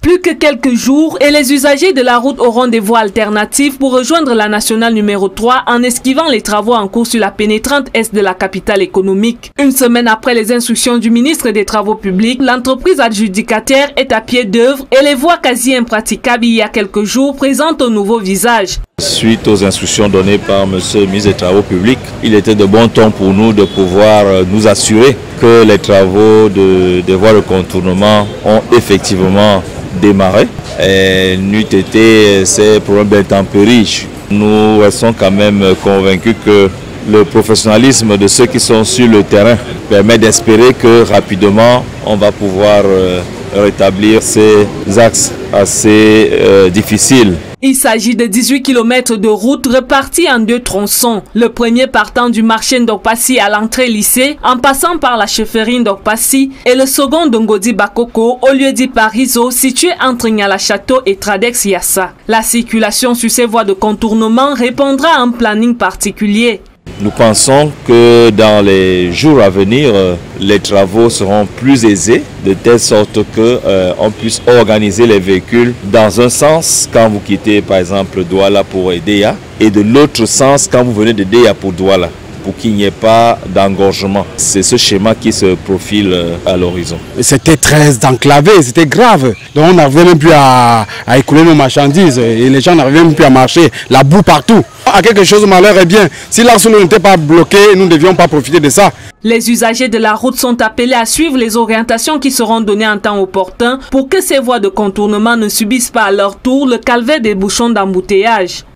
Plus que quelques jours et les usagers de la route auront des voies alternatives pour rejoindre la nationale numéro 3 en esquivant les travaux en cours sur la pénétrante est de la capitale économique. Une semaine après les instructions du ministre des Travaux publics, l'entreprise adjudicataire est à pied d'œuvre et les voies quasi impraticables il y a quelques jours présentent un nouveau visage. Suite aux instructions données par M. le ministre des Travaux publics, il était de bon ton pour nous de pouvoir nous assurer que les travaux des voies de contournement ont effectivement démarré. Et n'eût été ces problèmes d'intempéries. Nous restons quand même convaincus que le professionnalisme de ceux qui sont sur le terrain permet d'espérer que rapidement on va pouvoir rétablir ces axes assez difficiles. Il s'agit de 18 km de route repartis en 2 tronçons. Le premier partant du marché Ndokpassi à l'entrée lycée, en passant par la chefferie Ndokpassi, et le second de Ngodi Bakoko, au lieu dit Pariso, situé entre Nyala Château et Tradex Yassa. La circulation sur ces voies de contournement répondra à un planning particulier. Nous pensons que dans les jours à venir, les travaux seront plus aisés, de telle sorte qu'on puisse organiser les véhicules dans un sens quand vous quittez par exemple Douala pour Edea et de l'autre sens quand vous venez de Edea pour Douala, pour qu'il n'y ait pas d'engorgement. C'est ce schéma qui se profile à l'horizon. C'était très enclavé, c'était grave. Donc on n'arrivait même plus à écouler nos marchandises et les gens n'arrivaient même plus à marcher, la boue partout. À quelque chose, malheur est bien. Si l'Arsenal n'était pas bloqué, nous ne devions pas profiter de ça. Les usagers de la route sont appelés à suivre les orientations qui seront données en temps opportun pour que ces voies de contournement ne subissent pas à leur tour le calvaire des bouchons d'embouteillage.